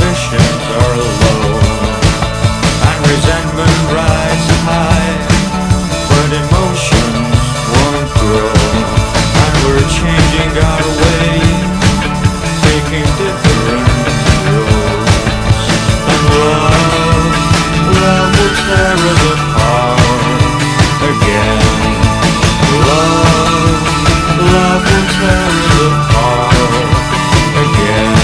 ambitions are low, and resentment rises high, but emotions won't grow, and we're changing our way, taking different roads. And love will tear us apart again. Love will tear us apart again.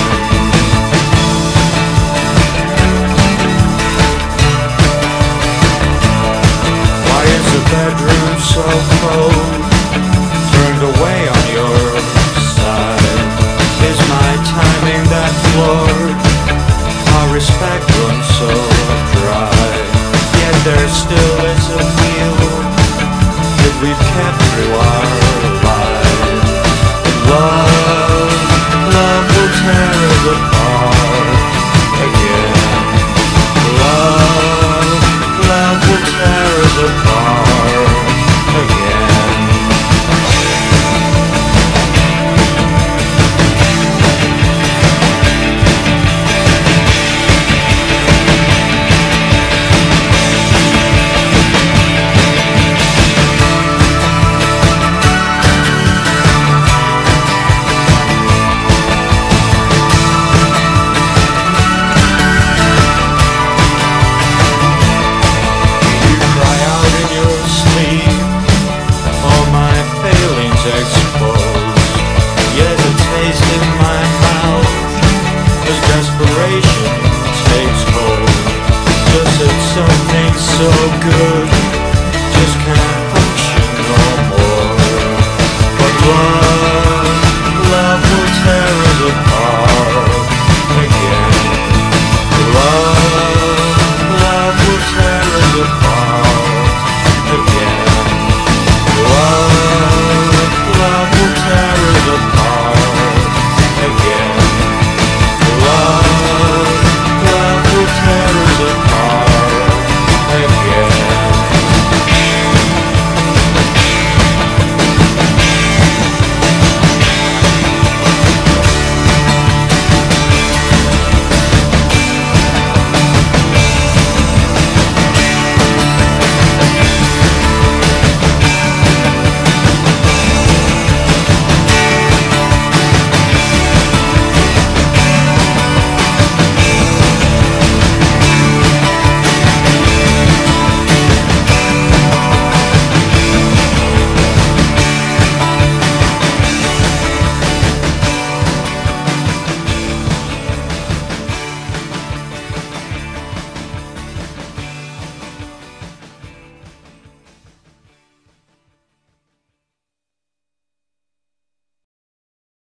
Why is the bedroom so cold, turned away on your side? Is my timing that flawed? Our respect runs so dry, yet there still is a feel that we've kept through our lives. Love will tear us apart again. Love will tear us apart again. Desperation takes hold. Just that something so good just can't